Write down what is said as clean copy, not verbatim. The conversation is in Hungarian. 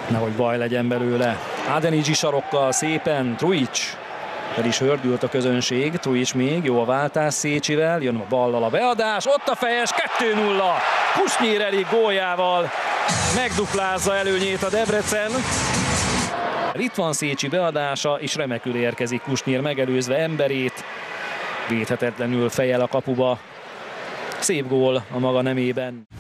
Nehogy baj legyen belőle. Adeniji sarokkal szépen, Truics. El is hördült a közönség, Truics még, jó a váltás Szécsivel, jön a ballal a beadás, ott a fejes, 2-0. Kusnyír Erik góljával megduplázza előnyét a Debrecen. Itt van Szécsi beadása, és remekül érkezik Kusnyír megelőzve emberét. Védhetetlenül fejjel a kapuba. Szép gól a maga nemében.